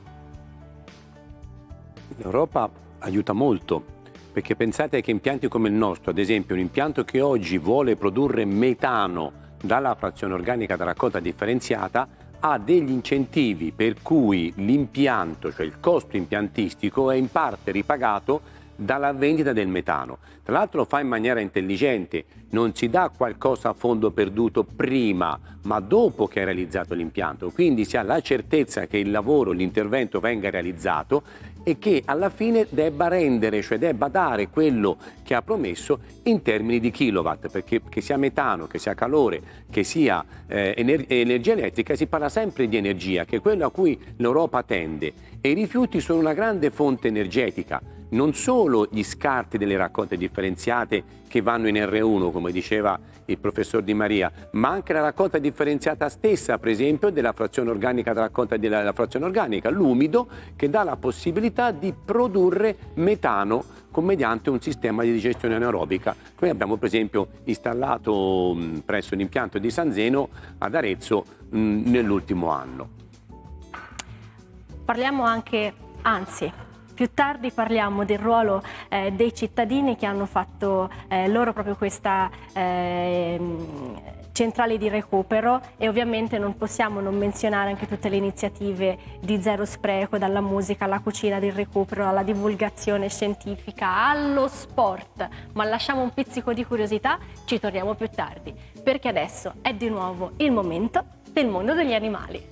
L'Europa aiuta molto, perché pensate che impianti come il nostro, ad esempio un impianto che oggi vuole produrre metano dalla frazione organica da raccolta differenziata, ha degli incentivi per cui l'impianto, cioè il costo impiantistico, è in parte ripagato dalla vendita del metano. Tra l'altro lo fa in maniera intelligente, non si dà qualcosa a fondo perduto prima, ma dopo che è realizzato l'impianto. Quindi si ha la certezza che il lavoro, l'intervento venga realizzato e che alla fine debba rendere, cioè debba dare quello che ha promesso in termini di kilowatt, perché che sia metano, che sia calore, che sia eh, ener energia elettrica, si parla sempre di energia, che è quello a cui l'Europa tende, e i rifiuti sono una grande fonte energetica. Non solo gli scarti delle raccolte differenziate che vanno in erre uno, come diceva il professor Di Maria, ma anche la raccolta differenziata stessa, per esempio, della frazione organica, della raccolta della, della frazione organica, l'umido, che dà la possibilità di produrre metano con, mediante un sistema di digestione anaerobica. Noi abbiamo per esempio installato mh, presso l'impianto di San Zeno ad Arezzo mh, nell'ultimo anno. Parliamo anche, anzi, più tardi parliamo del ruolo eh, dei cittadini che hanno fatto eh, loro proprio questa eh, centrale di recupero, e ovviamente non possiamo non menzionare anche tutte le iniziative di zero spreco, dalla musica alla cucina, del recupero, alla divulgazione scientifica, allo sport. Ma lasciamo un pizzico di curiosità, ci torniamo più tardi, perché adesso è di nuovo il momento del mondo degli animali.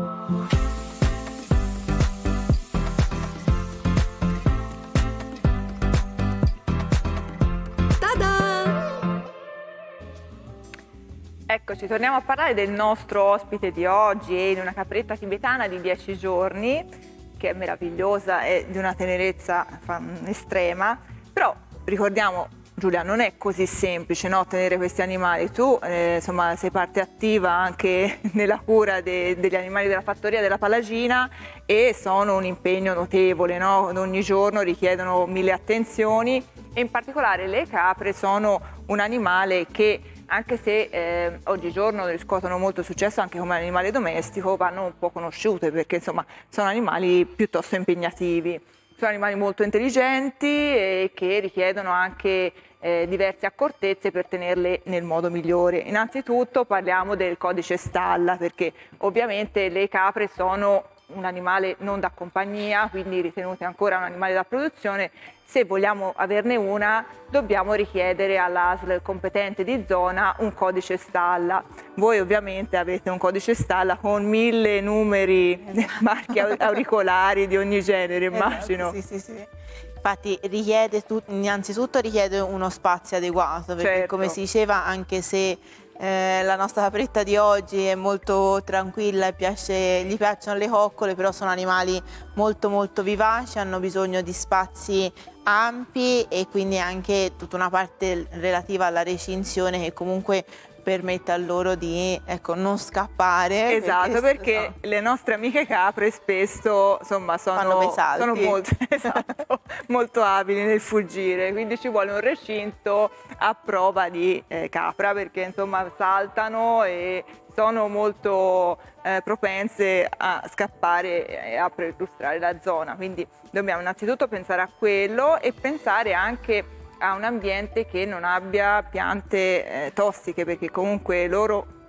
Eccoci, torniamo a parlare del nostro ospite di oggi, è di una capretta tibetana di dieci giorni, che è meravigliosa e di una tenerezza estrema, però ricordiamo, Giulia, non è così semplice, no, tenere questi animali. Tu eh, insomma sei parte attiva anche nella cura de degli animali della fattoria della Palagina e sono un impegno notevole, no? Ogni giorno richiedono mille attenzioni e in particolare le capre sono un animale che, anche se eh, oggigiorno riscuotono molto successo anche come animale domestico, vanno un po' conosciute perché insomma sono animali piuttosto impegnativi. Sono animali molto intelligenti e che richiedono anche eh, diverse accortezze per tenerle nel modo migliore. Innanzitutto parliamo del codice stalla, perché ovviamente le capre sono un animale non da compagnia, quindi ritenute ancora un animale da produzione. Se vogliamo averne una, dobbiamo richiedere all'A S L competente di zona un codice stalla. Voi ovviamente avete un codice stalla con mille numeri, esatto, marchi auricolari di ogni genere, immagino. Esatto, sì, sì, sì. Infatti richiede, innanzitutto richiede uno spazio adeguato, perché certo, come si diceva, anche se Eh, la nostra capretta di oggi è molto tranquilla e piace, gli piacciono le coccole, però sono animali molto molto vivaci, hanno bisogno di spazi ampi e quindi anche tutta una parte relativa alla recinzione che comunque permette a loro di, ecco, non scappare. Esatto, perché, perché no, le nostre amiche capre spesso insomma sono, sono molto, esatto, molto abili nel fuggire, quindi ci vuole un recinto a prova di eh, capra, perché insomma saltano e sono molto eh, propense a scappare e a perlustrare la zona, quindi dobbiamo innanzitutto pensare a quello e pensare anche a un ambiente che non abbia piante eh, tossiche, perché comunque loro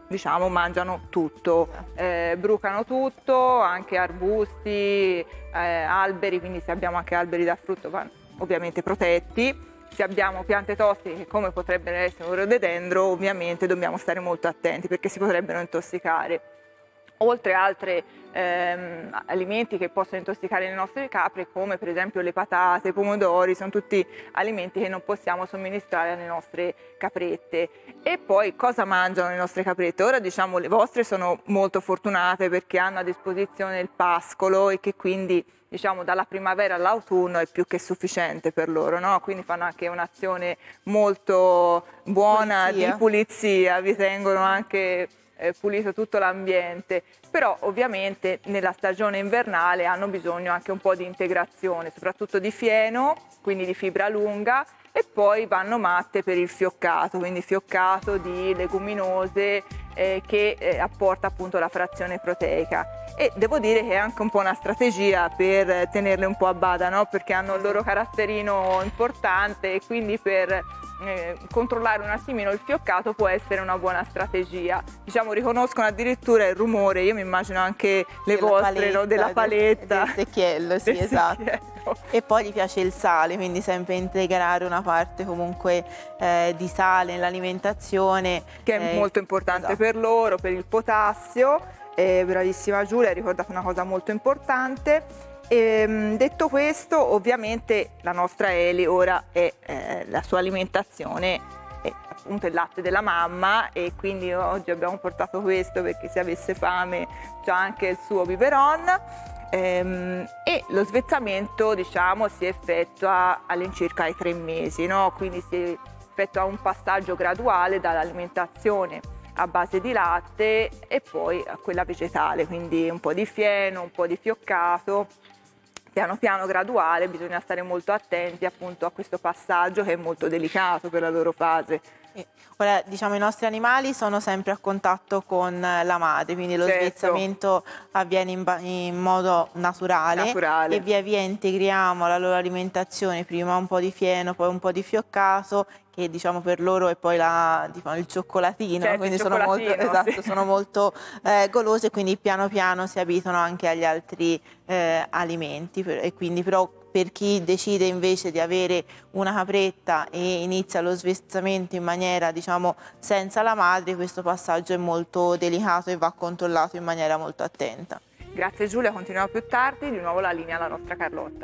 diciamo mangiano tutto, eh, brucano tutto, anche arbusti, eh, alberi, quindi se abbiamo anche alberi da frutto vanno ovviamente protetti. Se abbiamo piante tossiche come potrebbero essere un rododendro, ovviamente dobbiamo stare molto attenti perché si potrebbero intossicare. Oltre a altri ehm, alimenti che possono intossicare le nostre capre, come per esempio le patate, i pomodori, sono tutti alimenti che non possiamo somministrare alle nostre caprette. E poi cosa mangiano le nostre caprette? Ora diciamo le vostre sono molto fortunate perché hanno a disposizione il pascolo e che quindi diciamo dalla primavera all'autunno è più che sufficiente per loro, no? Quindi fanno anche un'azione molto buona pulizia. di pulizia, vi tengono anche eh, pulito tutto l'ambiente, però ovviamente nella stagione invernale hanno bisogno anche un po' di integrazione, soprattutto di fieno, quindi di fibra lunga, e poi vanno matte per il fioccato, quindi fioccato di leguminose eh, che eh, apporta appunto la frazione proteica. E devo dire che è anche un po' una strategia per tenerle un po' a bada, no? Perché hanno il loro caratterino importante e quindi per eh, controllare un attimino il fioccato può essere una buona strategia. Diciamo, riconoscono addirittura il rumore, io mi immagino anche le della vostre, paletta, no? Della paletta. Del, del secchiello, sì, del esatto. secchiello. E poi gli piace il sale, quindi sempre integrare una parte comunque eh, di sale nell'alimentazione. Che è eh, molto importante esatto. per loro, per il potassio. Eh, bravissima Giulia, hai ricordato una cosa molto importante. E, detto questo, ovviamente la nostra Eli ora è eh, la sua alimentazione è appunto il latte della mamma, e quindi oggi abbiamo portato questo perché se avesse fame c'ha anche il suo biberon. Ehm, e lo svezzamento diciamo si effettua all'incirca ai tre mesi, no? Quindi si effettua un passaggio graduale dall'alimentazione a base di latte e poi a quella vegetale, quindi un po' di fieno, un po' di fioccato, piano piano graduale. Bisogna stare molto attenti appunto a questo passaggio che è molto delicato per la loro fase. Ora, diciamo, i nostri animali sono sempre a contatto con la madre, quindi lo certo. svezzamento avviene in, in modo naturale, naturale e via via integriamo la loro alimentazione, prima un po' di fieno, poi un po' di fioccato, che diciamo per loro è poi la, diciamo, il cioccolatino, certo, quindi il sono molto, esatto, sì. sono molto eh, golose, quindi piano piano si abituano anche agli altri eh, alimenti, e quindi però per chi decide invece di avere una capretta e inizia lo svezzamento in maniera diciamo senza la madre, questo passaggio è molto delicato e va controllato in maniera molto attenta. Grazie Giulia, continuiamo più tardi, di nuovo la linea alla nostra Carlotta.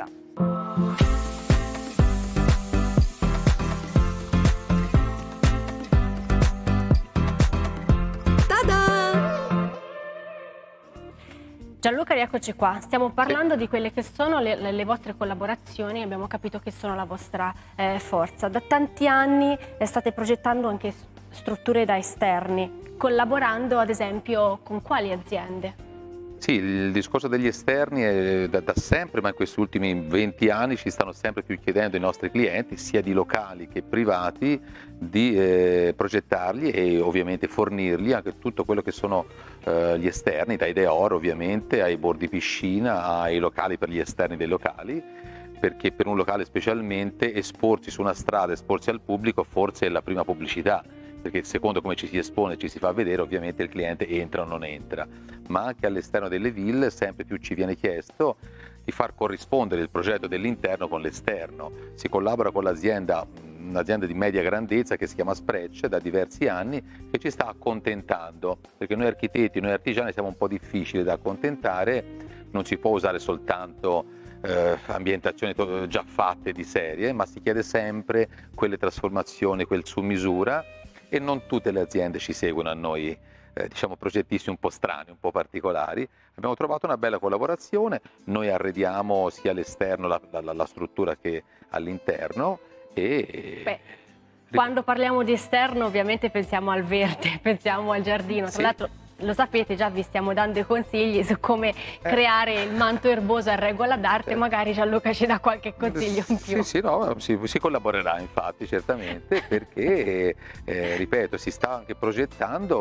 Gianluca, rieccoci qua. Stiamo parlando sì. di quelle che sono le, le vostre collaborazioni, abbiamo capito che sono la vostra eh, forza. Da tanti anni eh, state progettando anche strutture da esterni, collaborando ad esempio con quali aziende? Sì, il discorso degli esterni è da, da sempre, ma in questi ultimi venti anni ci stanno sempre più chiedendo i nostri clienti, sia di locali che privati, di eh, progettarli e ovviamente fornirli anche tutto quello che sono eh, gli esterni, dai deor ovviamente, ai bordi piscina, ai locali per gli esterni dei locali, perché per un locale specialmente esporsi su una strada, esporsi al pubblico, forse è la prima pubblicità. Perché secondo come ci si espone, ci si fa vedere, ovviamente il cliente entra o non entra, ma anche all'esterno delle ville sempre più ci viene chiesto di far corrispondere il progetto dell'interno con l'esterno. Si collabora con l'azienda, un'azienda di media grandezza che si chiama Sprech da diversi anni, che ci sta accontentando, perché noi architetti, noi artigiani siamo un po' difficili da accontentare, non si può usare soltanto eh, ambientazioni già fatte di serie, ma si chiede sempre quelle trasformazioni, quel su misura. E non tutte le aziende ci seguono a noi, eh, diciamo progettisti un po' strani, un po' particolari. Abbiamo trovato una bella collaborazione, noi arrediamo sia all'esterno la, la, la struttura che all'interno e... Beh, quando parliamo di esterno ovviamente pensiamo al verde, pensiamo al giardino, tra sì. l'altro lo sapete già, vi stiamo dando i consigli su come eh. creare il manto erboso a regola d'arte, eh. magari Gianluca ci dà qualche consiglio in più. Sì, sì, no, si, si collaborerà infatti certamente perché, eh, ripeto, si sta anche progettando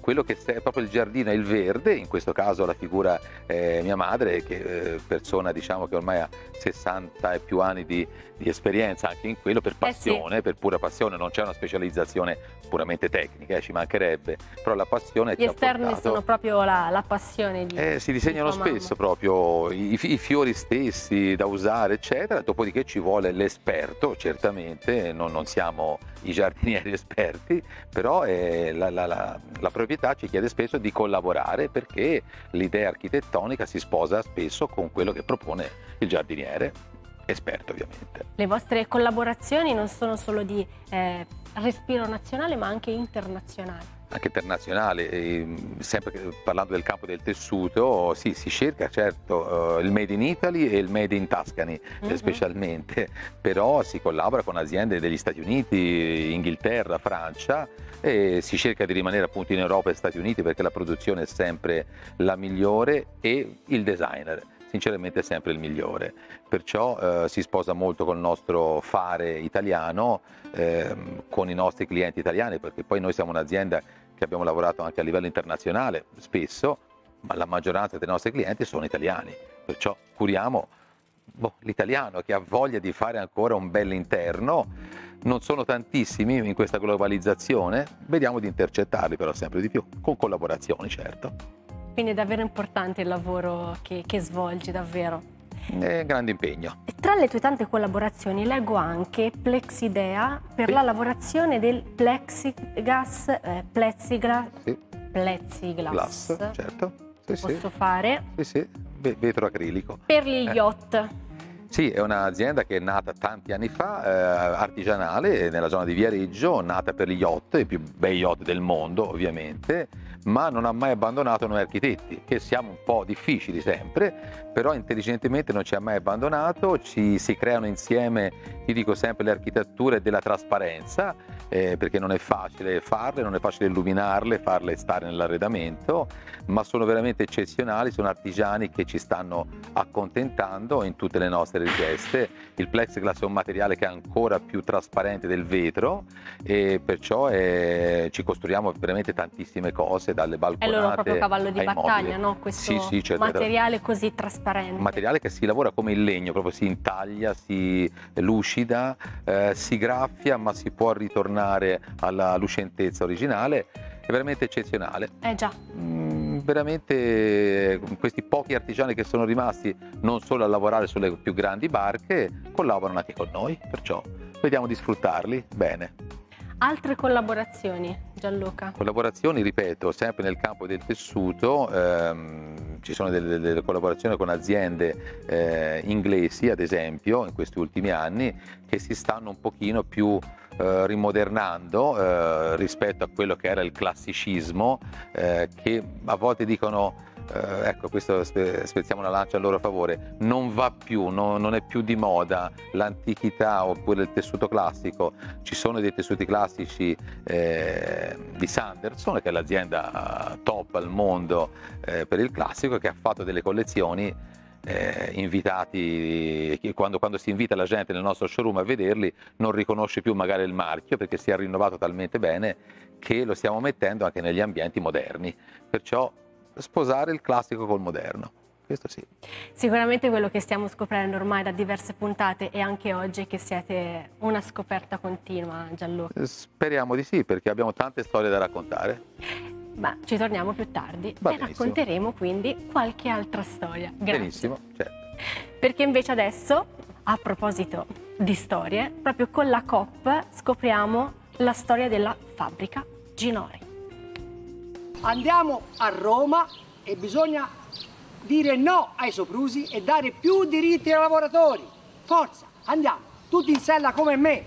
quello che è proprio il giardino e il verde, in questo caso la figura è mia madre, che è persona diciamo che ormai ha sessanta e più anni di, di esperienza anche in quello, per passione, eh sì. per pura passione, non c'è una specializzazione puramente tecnica, eh, ci mancherebbe, però la passione Gli ci ha esterni portato... sono proprio la, la passione di eh, si disegnano di tua spesso mamma. proprio i, i fiori stessi da usare eccetera, dopodiché ci vuole l'esperto, certamente non, non siamo i giardinieri esperti, però eh, la, la, la, la proprietà ci chiede spesso di collaborare, perché l'idea architettonica si sposa spesso con quello che propone il giardiniere, esperto ovviamente. Le vostre collaborazioni non sono solo di eh, respiro nazionale ma anche internazionale. Anche internazionale, eh, sempre che, parlando del campo del tessuto, sì, si cerca certo uh, il made in Italy e il made in Tuscany mm-hmm. eh, specialmente, però si collabora con aziende degli Stati Uniti, Inghilterra, Francia, e si cerca di rimanere appunto in Europa e Stati Uniti, perché la produzione è sempre la migliore e il designer sinceramente è sempre il migliore, perciò eh, si sposa molto col nostro fare italiano, eh, con i nostri clienti italiani, perché poi noi siamo un'azienda che abbiamo lavorato anche a livello internazionale spesso, ma la maggioranza dei nostri clienti sono italiani, perciò curiamo boh, l'italiano che ha voglia di fare ancora un bel interno. Non sono tantissimi in questa globalizzazione, vediamo di intercettarli però sempre di più, con collaborazioni certo. Quindi è davvero importante il lavoro che, che svolgi, davvero. È un grande impegno. E tra le tue tante collaborazioni leggo anche Plexidea per sì. la lavorazione del plexiglass, eh, plexiglass, sì. plexiglass. Glass, certo. Sì, Posso sì. fare? Sì, sì, vetro acrilico. Per gli yacht. Eh. Sì, è un'azienda che è nata tanti anni fa, eh, artigianale, nella zona di Viareggio, nata per gli yacht, i più bei yacht del mondo ovviamente, ma non ha mai abbandonato noi architetti, che siamo un po' difficili sempre, però intelligentemente non ci ha mai abbandonato, ci si creano insieme, io dico sempre, le architetture della trasparenza, eh, perché non è facile farle, non è facile illuminarle, farle stare nell'arredamento, ma sono veramente eccezionali, sono artigiani che ci stanno accontentando in tutte le nostre richieste. Il plexiglass è un materiale che è ancora più trasparente del vetro e perciò eh, ci costruiamo veramente tantissime cose, dalle balconate è loro proprio cavallo di battaglia, mobili. No? Questo sì, sì, cioè, materiale così trasparente. Un materiale che si lavora come il legno, proprio si intaglia, si lucida, eh, si graffia, ma si può ritornare alla lucentezza originale. È veramente eccezionale. Eh già. Mm, veramente questi pochi artigiani che sono rimasti non solo a lavorare sulle più grandi barche, collaborano anche con noi, perciò vediamo di sfruttarli bene. Altre collaborazioni, Gianluca? Collaborazioni, ripeto, sempre nel campo del tessuto, ehm, ci sono delle, delle collaborazioni con aziende eh, inglesi, ad esempio, in questi ultimi anni, che si stanno un pochino più eh, rimodernando eh, rispetto a quello che era il classicismo, eh, che a volte dicono Uh, ecco, questo spezziamo una lancia a loro favore, non va più, no, non è più di moda l'antichità oppure il tessuto classico. Ci sono dei tessuti classici eh, di Sanderson, che è l'azienda top al mondo eh, per il classico, che ha fatto delle collezioni eh, invitati, quando, quando si invita la gente nel nostro showroom a vederli non riconosce più magari il marchio, perché si è rinnovato talmente bene che lo stiamo mettendo anche negli ambienti moderni, perciò sposare il classico col moderno, questo sì. Sicuramente quello che stiamo scoprendo ormai da diverse puntate e anche oggi è che siete una scoperta continua, Gianluca. Speriamo di sì, perché abbiamo tante storie da raccontare. Ma ci torniamo più tardi Va e benissimo. racconteremo quindi qualche altra storia. Grazie. Benissimo, certo. Perché invece adesso, a proposito di storie, proprio con la Coop scopriamo la storia della fabbrica Ginori. Andiamo a Roma e bisogna dire no ai soprusi e dare più diritti ai lavoratori. Forza, andiamo, tutti in sella come me.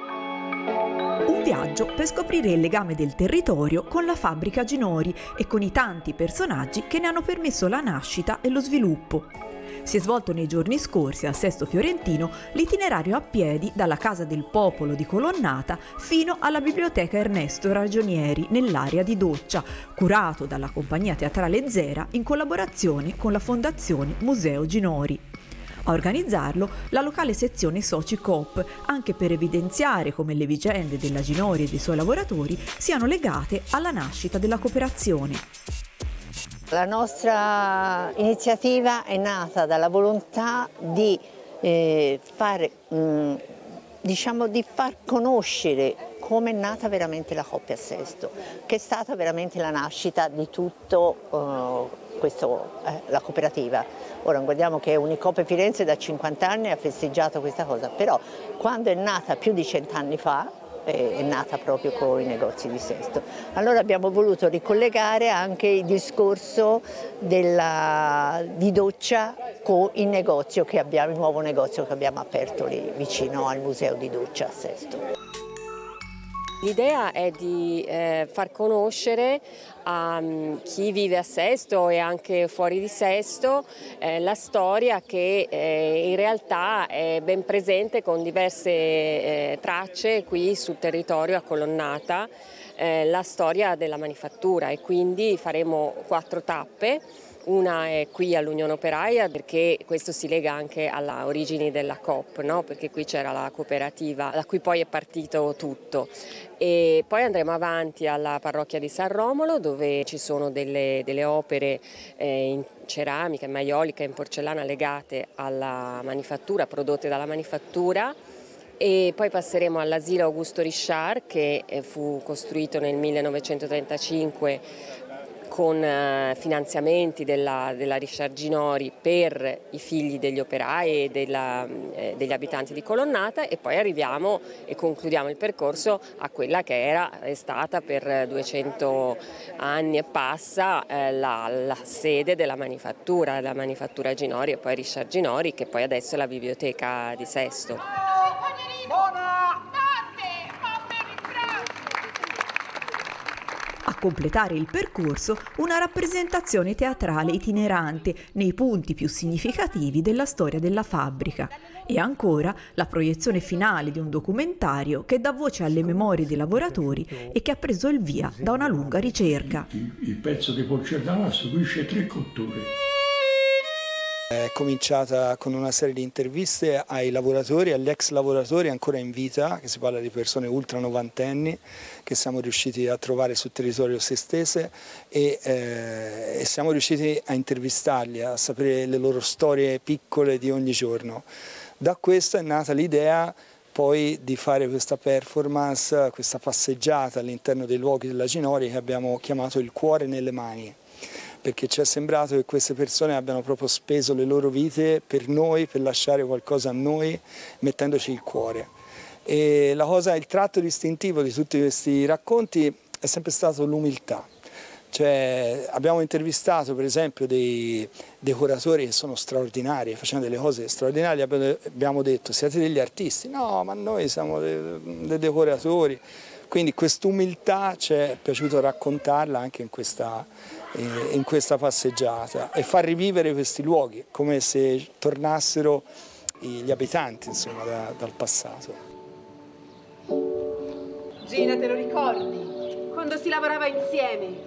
Un viaggio per scoprire il legame del territorio con la fabbrica Ginori e con i tanti personaggi che ne hanno permesso la nascita e lo sviluppo. Si è svolto nei giorni scorsi a Sesto Fiorentino l'itinerario a piedi dalla Casa del Popolo di Colonnata fino alla Biblioteca Ernesto Ragionieri nell'area di Doccia, curato dalla compagnia teatrale Zera in collaborazione con la Fondazione Museo Ginori. A organizzarlo la locale sezione Soci Coop, anche per evidenziare come le vicende della Ginori e dei suoi lavoratori siano legate alla nascita della cooperazione. La nostra iniziativa è nata dalla volontà di eh, fare, mh, diciamo, di far conoscere come è nata veramente la Coop a Sesto, che è stata veramente la nascita di tutto uh, questo, eh, la cooperativa. Ora guardiamo che Unicoop Firenze da cinquanta anni ha festeggiato questa cosa, però quando è nata più di cent'anni fa, è nata proprio con i negozi di Sesto. Allora abbiamo voluto ricollegare anche il discorso della, di doccia con il negozio che abbiamo, il nuovo negozio che abbiamo aperto lì vicino al museo di doccia a Sesto. L'idea è di eh, far conoscere a um, chi vive a Sesto e anche fuori di Sesto eh, la storia che eh, in realtà è ben presente con diverse eh, tracce qui sul territorio a Colonnata, eh, la storia della manifattura, e quindi faremo quattro tappe. Una è qui all'Unione Operaia, perché questo si lega anche alle origini della Coop, no? Perché qui c'era la cooperativa da cui poi è partito tutto. E poi andremo avanti alla parrocchia di San Romolo, dove ci sono delle, delle opere eh, in ceramica, in maiolica, in porcellana legate alla manifattura, prodotte dalla manifattura. E poi passeremo all'asilo Augusto Richard, che fu costruito nel millenovecentotrentacinque con finanziamenti della, della Richard Ginori per i figli degli operai e della, eh, degli abitanti di Colonnata, e poi arriviamo e concludiamo il percorso a quella che era, è stata per duecento anni e passa eh, la, la sede della manifattura, la manifattura Ginori e poi Richard Ginori, che poi adesso è la biblioteca di Sesto. A completare il percorso una rappresentazione teatrale itinerante nei punti più significativi della storia della fabbrica, e ancora la proiezione finale di un documentario che dà voce alle memorie dei lavoratori e che ha preso il via da una lunga ricerca. Il pezzo di porcellana subisce tre cotture. È cominciata con una serie di interviste ai lavoratori, agli ex lavoratori ancora in vita, che si parla di persone ultra novantenni, che siamo riusciti a trovare sul territorio sestese e, eh, e siamo riusciti a intervistarli, a sapere le loro storie piccole di ogni giorno. Da questo è nata l'idea poi di fare questa performance, questa passeggiata all'interno dei luoghi della Ginori che abbiamo chiamato Il cuore nelle mani, perché ci è sembrato che queste persone abbiano proprio speso le loro vite per noi, per lasciare qualcosa a noi, mettendoci il cuore. E la cosa, il tratto distintivo di tutti questi racconti è sempre stato l'umiltà. Cioè, abbiamo intervistato per esempio dei decoratori che sono straordinari, facendo delle cose straordinarie, abbiamo detto: siete degli artisti? No, ma noi siamo dei, dei decoratori. Quindi quest'umiltà ci è piaciuto raccontarla anche in questa, eh, in questa passeggiata e far rivivere questi luoghi come se tornassero gli abitanti, insomma, da, dal passato. Gina, te lo ricordi? Quando si lavorava insieme?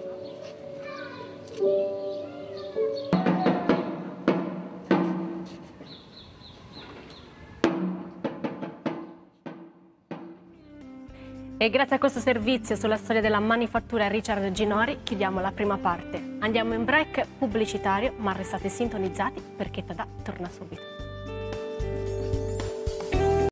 E grazie a questo servizio sulla storia della manifattura Richard Ginori chiudiamo la prima parte. Andiamo in break pubblicitario, ma restate sintonizzati perché Tadà torna subito.